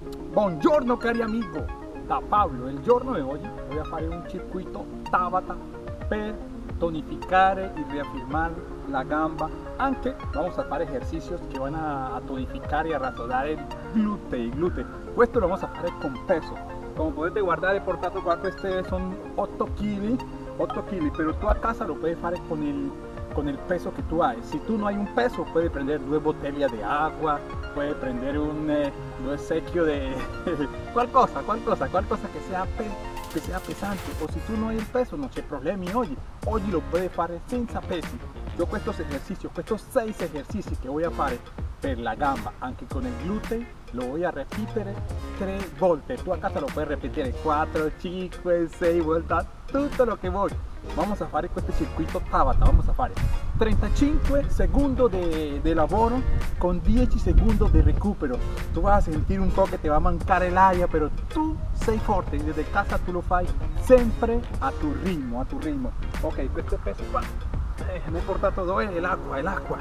Buongiorno cari amigo, da Pablo. Il giorno di oggi voy a fare un circuito Tabata per tonificare y reafirmar la gamba. Anche vamos a fare ejercicios que van a tonificare y a razonar el glúteo. Questo lo vamos a fare con peso. Como potete guardare, portato qua, queste son 8 kg, pero tú a casa lo puedes fare con el peso que tú hay. Si tú no hay un peso, puedes prender 2 botellas de agua, puedes prender un secchio de qualcosa que sea pesante. O si tú no hay el peso, no c'è problemi oggi lo puedes fare senza pesi. Yo estos 6 ejercicios que voy a fare per la gamba, anche con el glúteo, lo voy a repetir 3 volte. Tú a casa lo puedes repetir 4, 5, 6 vueltas, tutto lo que voy. Vamos a fare questo circuito Tabata, vamos a fare 35 segundos de lavoro con 10 segundos de recupero. Tú vas a sentir un po' che te va a mancare l'aria, pero tú sei forte, desde casa tú lo fai sempre a tu ritmo, Ok, questo peso qua, mi he portato dove? L'acqua.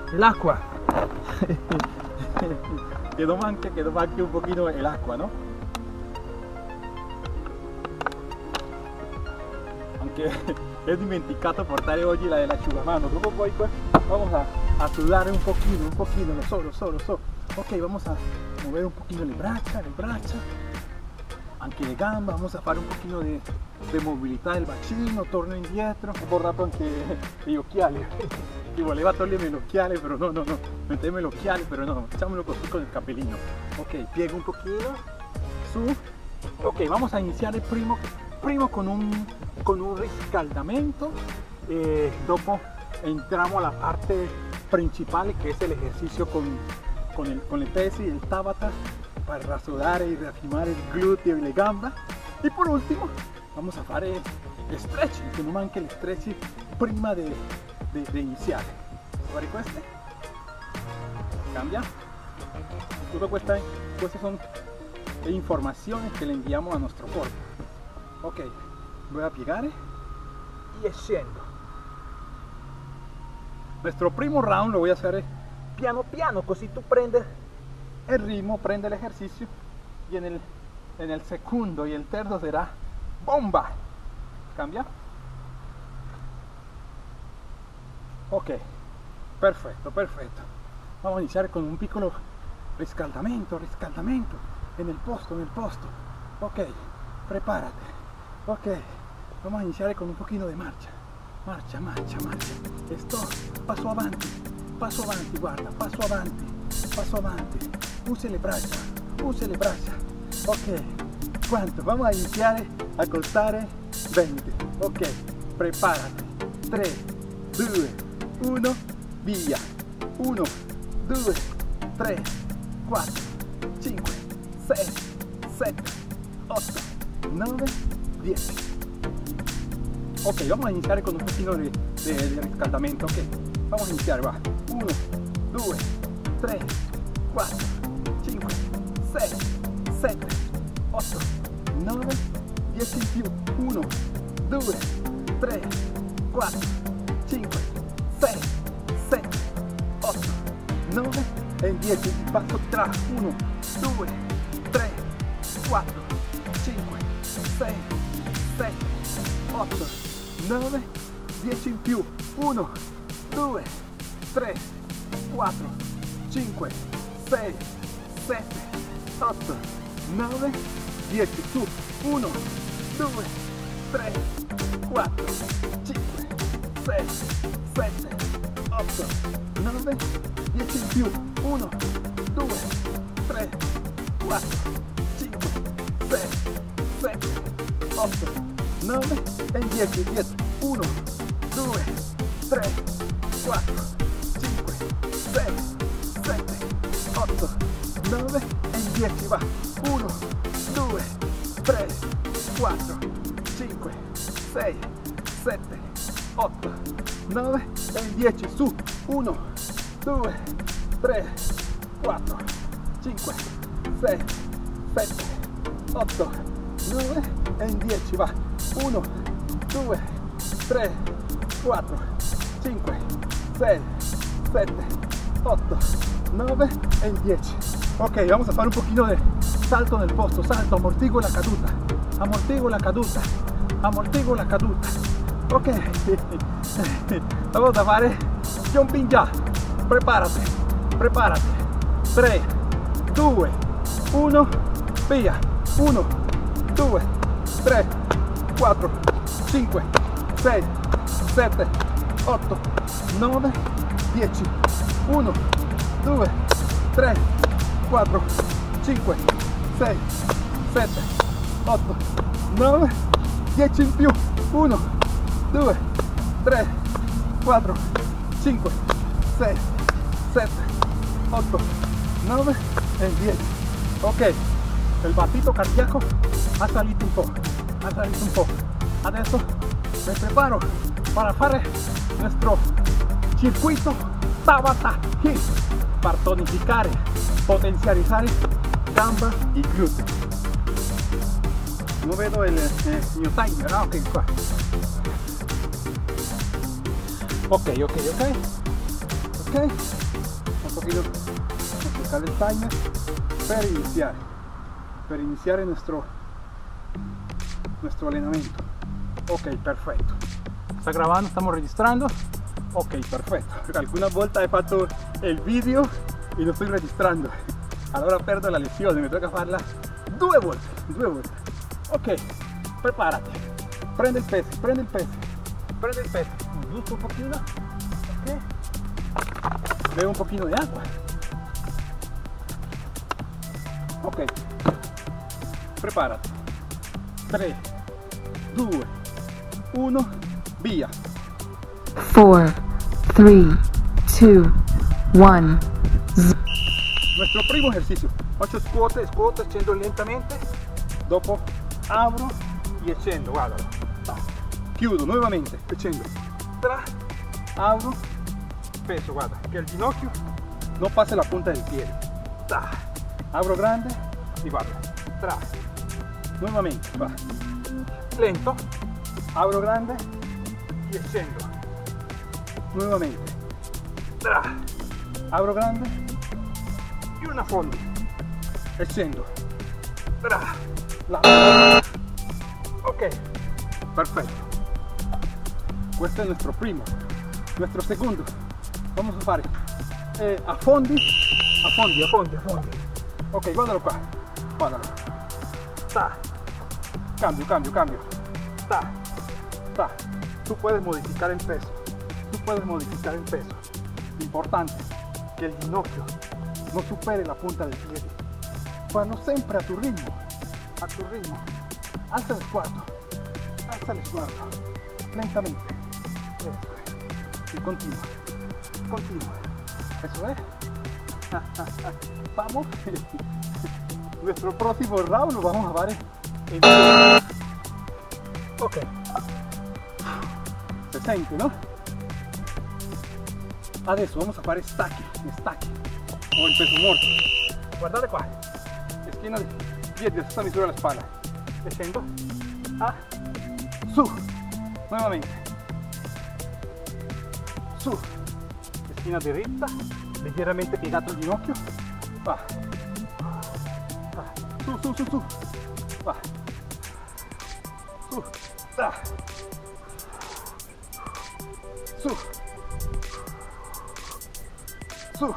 Quedó manche un pochino el agua, ¿no? Aunque he dimenticato portare oggi la dell'asciugamano. Dopo poi vamos a sudare un pochino, solo. Ok, vamos a mover un pochino le braccia, anche le gambe. Vamos a fare un pochino de movilità del bacino, torno indietro. Ho borrato anche gli occhiali. Y voleva togliermi l'occhiale, pero no, metterme l'occhiale, pero no, facciamolo così con il capellino. Ok, piego un pochino, su. Ok, vamos a iniciare primo con un riscaldamento, dopo entramos a la parte principal, que es el ejercicio con el pesi, el Tabata, para razonar y reafirmar el glúteo y la gamba. Y por último vamos a fare stretching, que no manque el stretching prima de iniziare. Fare queste, cambia. Estas son informaciones que le enviamos a nuestro cuerpo. Ok, voy a piegare y scendo. Nuestro primo round lo voy a hacer piano piano, così tú prendes el ritmo, prende el ejercicio, y en el segundo y el terzo será bomba. Cambia. Ok, perfecto. Vamos a iniciar con un piccolo riscaldamento en el posto. Ok, prepárate. Ok, vamos a iniciar con un poquito de marcha. Esto, paso avanti, guarda, paso avanti. Use le braccia. Ok, ¿cuánto? Vamos a iniciar a contare 20. Ok, prepárate. 3, 2, 1, via. 1, 2, 3, 4, 5, 6, 7, 8, 9, 10. Ok, vamos a iniciar con un poquito de riscaldamento. Ok, vamos a iniciar, va. 1, 2, 3, 4, 5, 6, 7, 8, 9, 10 in più. 1, 2, 3, 4, 5, 6, 7, 8, 9 e 10. Passo atrás. 1, 2, 3, 4, 5, 6, 7, 8, 9, 10 in più. 1, 2, 3, 4, 5, 6, 7, 8, 9, 10. Su. 1, 2, 3, 4, 5, 6, 7, 8, 9, 10 in più. 1, 2, 3, 4, 5, 6, 7, 8, 9 e 10. 10. 1, 2, 3, 4, 5, 6, 7, 8, 9 e 10. Va. 1, 2, 3, 4, 5, 6, 7, 8, 9 e 10. Su. 1, 2, 3, 4, 5, 6, 7, 8, 9 e 10. Va. 1, 2, 3, 4, 5, 6, 7, 8, 9 e 10. Ok, vamos a fare un pochino de salto nel posto, salto, amortiguo la caduta, amortiguo la caduta, amortiguo la caduta. Ok, vamos a fare jumping jack. Prepárate, prepárate. 3, 2, 1, via. 1, 2, 3, 4, 5, 6, 7, 8, 9, 10. 1, 2, 3, 4, 5, 6, 7, 8, 9, 10 in più. 1, 2, 3, 4, 5, 6, 7, 8, 9 e 10. Ok, el batito cardíaco ha salido un po', ha salido un po'. Adesso me preparo para fare nuestro circuito Tabata Hit para tonificare, potenzializzare gamba y glúteo. No vedo el mio timer, ah, ok, qua. Ok, un poquito acercar el timer per iniziare nuestro entrenamiento. Ok, perfecto. Está grabando, estamos registrando. Ok, perfecto. Algunas vueltas he fatto el video y lo estoy registrando. Allora perdo la lezione, mi toca farla 2 volte, 2 volte. Ok, prepárate. Prende el peso, prende el peso, prende el peso. Giusto un poquito. Ok. Bebe un poquito de agua. Ok. Prepárate. 3, 2, 1, via. 4, 3, 2, 1. Nuestro primo ejercicio. 8 squat, scendo lentamente. Dopo apro y scendo, guarda. Chiudo nuevamente, scendo. Tra, apro, peso, guarda, que el ginocchio no pase la punta del pie. Tra, abro grande y guarda. Tra, nuevamente, va. Lento, abro grande y scendo. Nuevamente. Tra, abro grande y una fondo. Scendo. Tra, la. Ok, perfecto. Questo è nuestro primo. Nuestro secondo. Vamos a fare a fondi, a fondi, a fondi, a fondi. Ok, guardalo qua. Guardalo. Ta. Cambio, cambio, cambio. Ta. Ta. Tú puedes modificar el peso. Tú puedes modificar el peso. Importante que el ginocchio no supere la punta del pie. Vanno sempre a tu ritmo. A tu ritmo. Alza el sguardo. Alza el sguardo. Lentamente. Y continúa. Continúa. Eso es. Vamos. Nuestro próximo round lo vamos a fare en... Ok. Se sente, no? Adesso vamos a fare stacchi. Stacchi. Con il peso morto. Guardate qua. Schiena di piedi, stessa misura della spalla. Scendo. A. Su. Nuevamente. Su. Schiena dritta, leggermente piegato il ginocchio. Va. Va. Su, su, su, su. Va. Su. Da. Su. Su.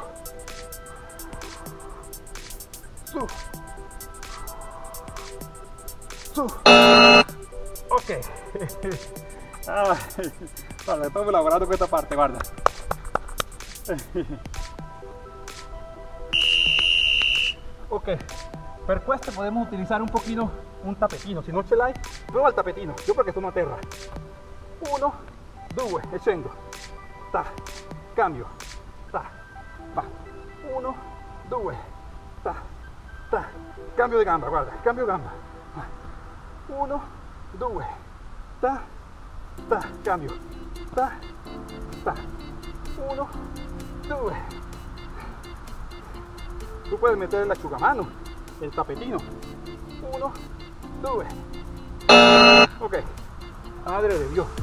Su. Su. Ok. Ah, guarda, poi ho lavorato questa parte, guarda. Ok, per questo podemos utilizar un poquito un tapetino. Si no ce l'hai, prueba il tapetino. Io perché sono a terra. 1, 2, e scendo. Ta, cambio. Ta, va. 1, 2, ta, ta. Cambio di gamba, guarda, cambio gamba. 1, 2, ta, ta, cambio. Ta, ta. 1, 2. Tú puedes meter el asciugamano, el tapetino. 1, 2. Ok. Madre de Dios.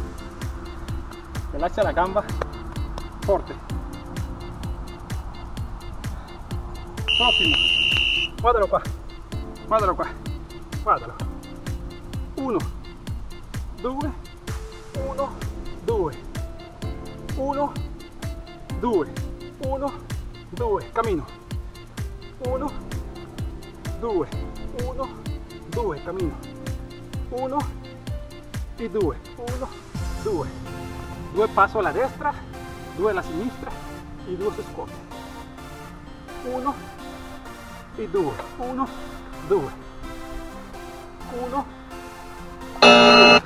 Relaxa la gamba. Fuerte. Próximo. Guardalo qua. Guardalo qua. Guardalo. 1, 2, 1, 2. 1, 2. 1, 2. Cammino. 1, 2. 1, 2. Cammino. 1 e 2. 1, 2. 2 passo alla destra, 2 alla sinistra e 2 si scuote. 1 e 2. 1, 2. 1, 2.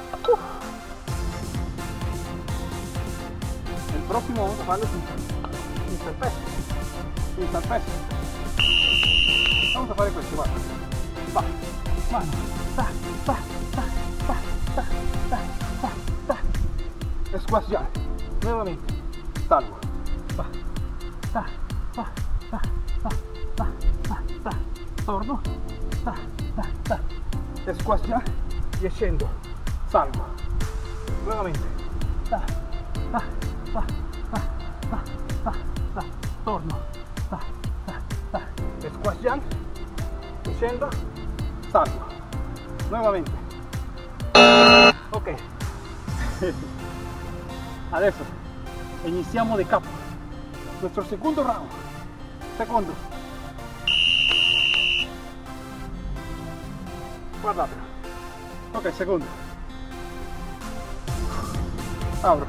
El próximo vamos a hacerlo sin salpezo. Sin salpezo. Vamos a hacer questo, guarda. Va, mano, ta, ta, ta, ta, ta, ta, ta, ta. Squasciare. Nuovamente. Salvo. Va, ta, ta, ta, ta, ta, ta, ta. Torno. Ta, ta, ta. Squasciare e scendo. Salvo. Nuovamente. Ta, ta, ta, ta, ta, ta, ta. Torno. Ta, ta, ta. Squasciare. Scendo. Salvo. Nuevamente. Ok. Adesso iniziamo de capo. Nuestro segundo round. Secondo. Guardatelo. Ok, secondo. Apro.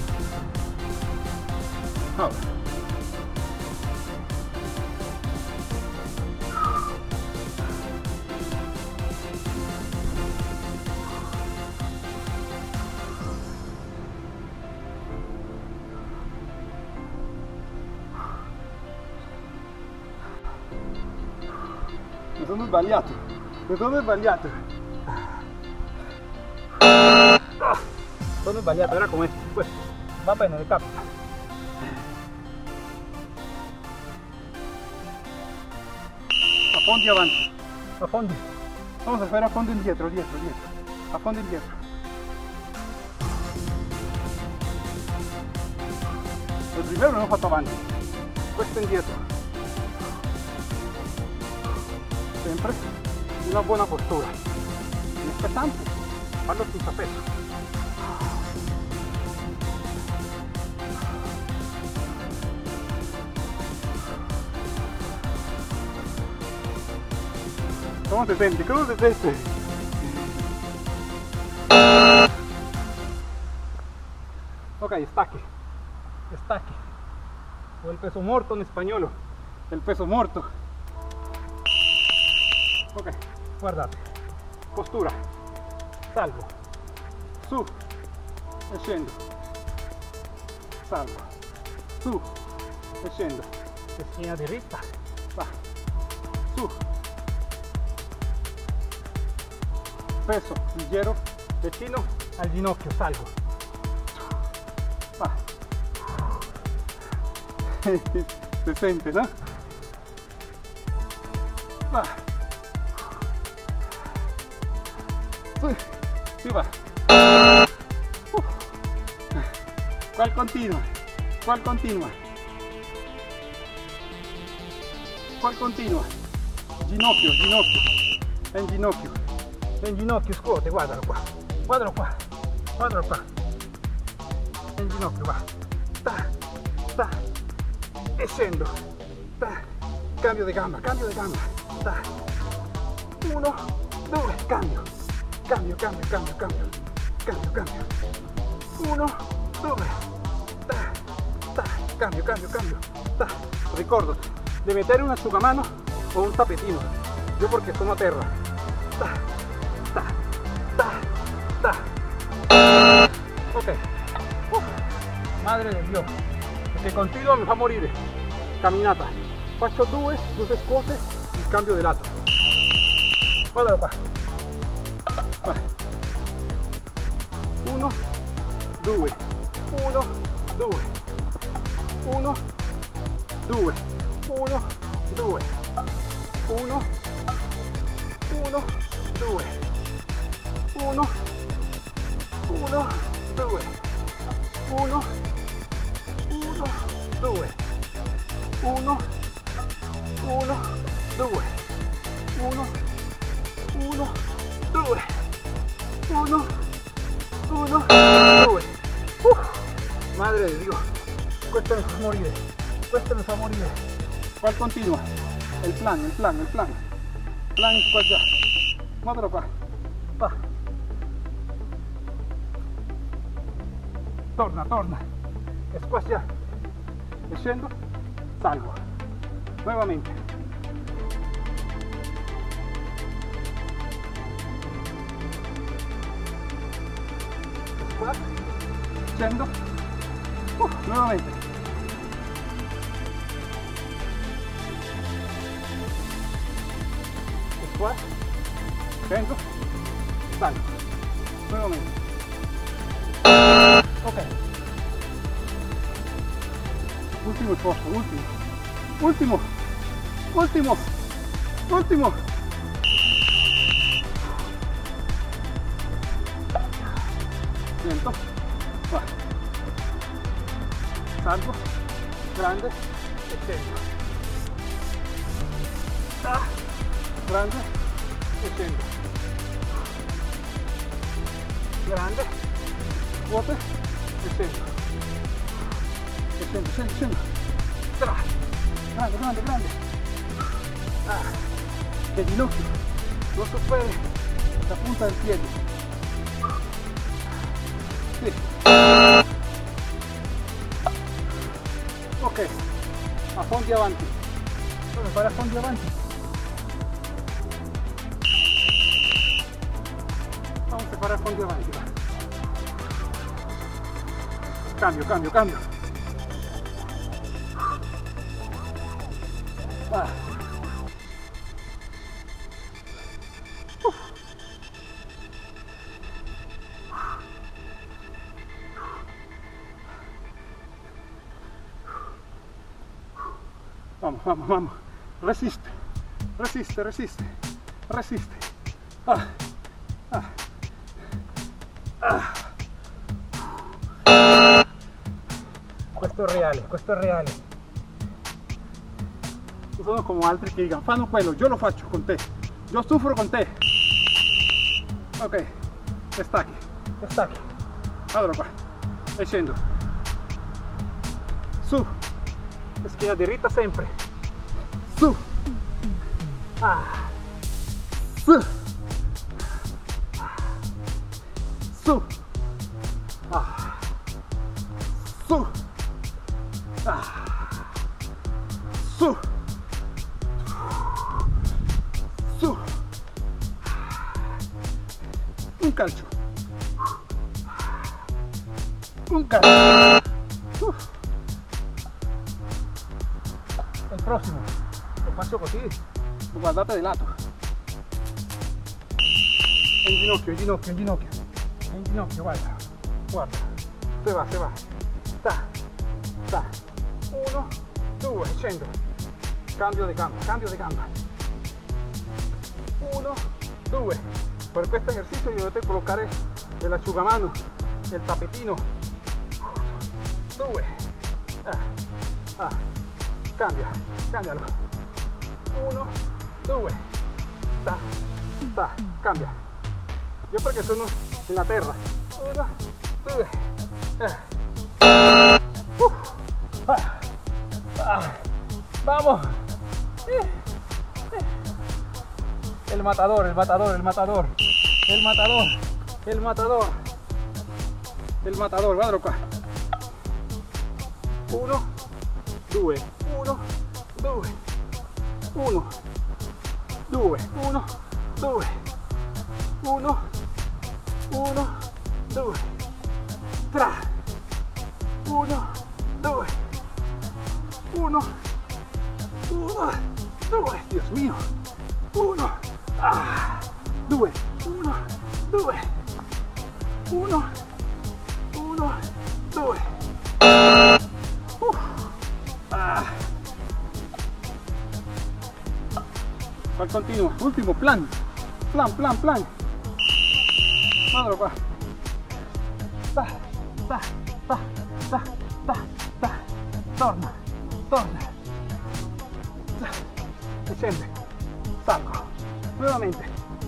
Apro. Mi sono sbagliato. Sono sbagliato, era come questo. Va bene, le capita. Affondi avanti. Affondi. Vamos a fare affondo indietro, dietro. Affondo indietro. Il primero non ho fatto avanti. Questo indietro. Sempre una buona postura. Importante farlo senza peso. ¿Cómo te sientes? ¿Cómo te sientes? Ok, stacchi. Stacchi. O el peso muerto en español. El peso muerto. Ok, guardate, postura, salvo, su, e scendo, salvo, su, e scendo, schiena diritta, va, su, peso leggero, vicino al ginocchio, salvo, va, se sente, no? Va. Sí va. ¿Cuál continua? ¿Cuál continua? ¿Cuál continua? Ginocchio, ginocchio. En ginocchio. En ginocchio, scuote, guardalo qua. Guardalo qua. Guardalo qua. En ginocchio, va. Ta, ta. E scendo. Ta. Cambio di gamba, cambio di gamba. Ta. 1, 2, cambio. Cambio. 1, 2, cambio. Ricordo de meter un asciugamano o un tapetino. Yo porque sono a terra. Ok. Madre de Dios. Se continua mi fa morire. Camminata. Faccio due scuote y cambio de lato. Guardalo qua. 1, 2, 1, 2, 1, 2, 1, 2, 1, 1, 2, 1, 1, 2, 1, 1, 2, 1, 1, 2, 1, 1, 2, 1, 1, 2. Madre de Dio, questo mi fa morire, questo mi fa morire. Qual continua? Il plan qua già. Guardalo qua. Va. Torna. E squascia. E scendo, salgo. Nuovamente. Squascia. Scendo. Nuovamente. Squascia. Scendo. Salgo. Nuovamente. Ok. Ultimo sforzo, ultimo. Lento. Va. Salgo. Grande. E scendo. Grande. E scendo. Grande. Vuote. E scendo. Scendo. Grande. El ginocchio no supere la punta del piede. Sì. Ok, affondi avanti. Come fare affondi avanti? Vamos a fare affondi avanti. Va. Cambio. Vamos. Resiste. Questo è reale. Non sono come altri che dicono fanno quello, io lo faccio con te, io soffro con te. Ok, e stacchi. Allora qua, e scendo. Su, schiena diritta sempre. Su. Su. Su. Su. Su. Su. Un calcio. El próximo lo faccio così, guardate di lato. In ginocchio, guarda. Se va. Sta. 1, 2, scendo. Cambio di gamba. 1, 2. Per questo esercizio dovete collocare l'asciugamano, il tappetino. 2. Cambialo. 1, 2. Sta. Cambia. Io perché sono nella terra. 1, 2. Vamos. El matador, guardalo qua. 1, 2, 1, 2, 1, 2, 1, 2, 1, 1, 2, 3, 1, 2, 1, 2, Dios mío, 1, 2, 1, 2, 1, 1, 2. Qual continua? Ultimo plan. Guardalo qua. Sta. Torna. scende, salgo, nuovamente,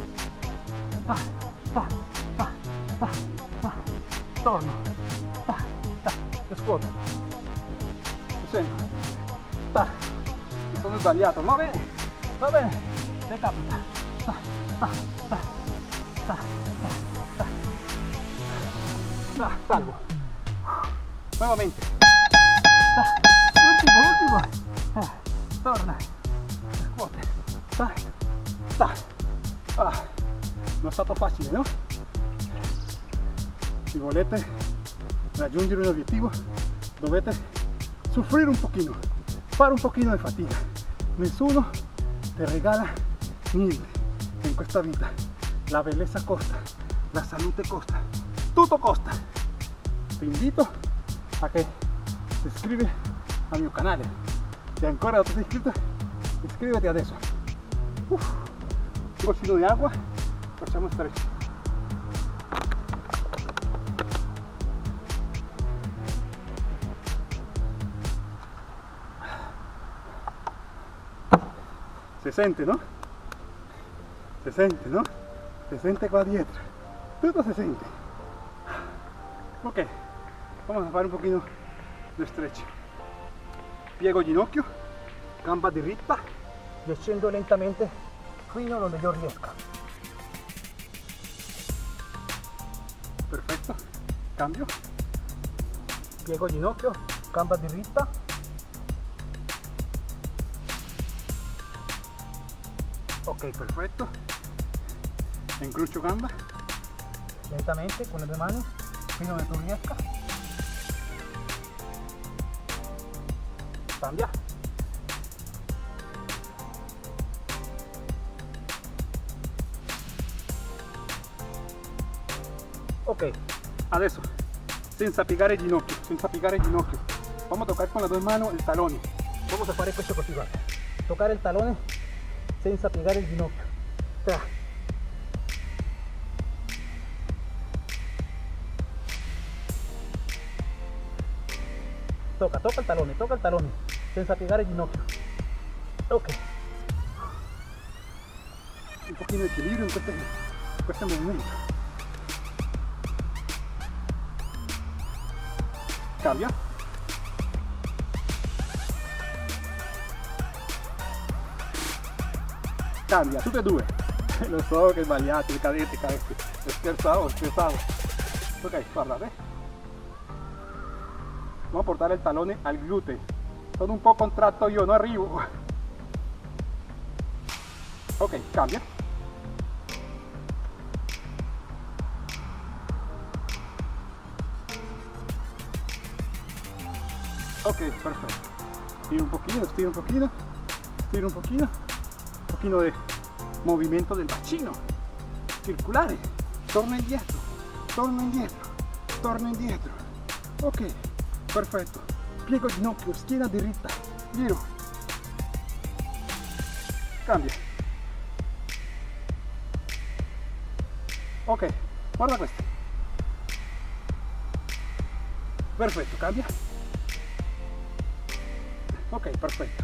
torno, scuoto, scendo, mi sono sbagliato, va bene, decapita, salgo, nuovamente, ultimo, torna, scuote, non è stato facile, no? Se volete raggiungere un obiettivo dovete soffrire un pochino, fare un pochino di fatica. Nessuno ti regala niente in questa vita. La bellezza costa, la salute costa, tutto costa. Ti invito a che ti iscrivi al mio canale. Se ancora non ti sei iscritto, iscriviti adesso. Un goccino di acqua, facciamo stretch. Se sente, no? Se sente, no? Se sente qua dietro. Tutto se sente. Ok, vamos a fare un pochino di stretch. Piego ginocchio, gamba diritta e scendo lentamente fino dove io riesca. Perfetto, cambio. Piego ginocchio, gamba diritta. Ok, perfetto. Incrocio gamba lentamente con le due mani fino dove tu riesca. Cambia. Ok, adesso senza piegare il ginocchio, vamos a tocar con le due mani il talone. Vamos a fare questo così, guarda. Toccare il talone senza piegare il ginocchio. Toca il talone, senza piegare il ginocchio. Ok. Un pochino di equilibrio in questo movimento. Cambia. Cambia, tutte e due. Lo so che sbagliate, cadete. Scherzavo. Ok, guardate. Vamos a portare il talone al gluteo. Sono un po' contratto io, non arrivo. Ok, cambia. Ok, perfetto. Stiro un pochino di movimento del bacino. Circolare. Torna indietro. Ok. Perfetto, piego ginocchio, schiena diritta, giro, cambia. Ok, guarda questo. Perfetto, cambia. Ok, perfetto.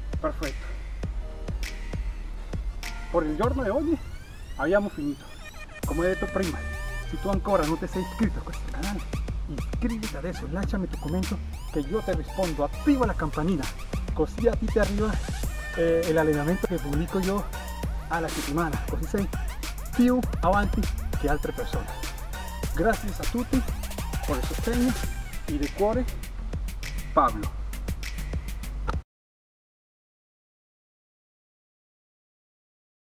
Por il giorno di oggi abbiamo finito. Come ho detto prima, se tu ancora non ti sei iscritto a questo canale, iscriviti adesso, lasciami tu commento che io ti rispondo, attiva la campanina così a ti ti arriva l'allenamento che pubblico io alla settimana, così sei più avanti che altre persone. Grazie a tutti per il sostegno e di cuore, Pablo.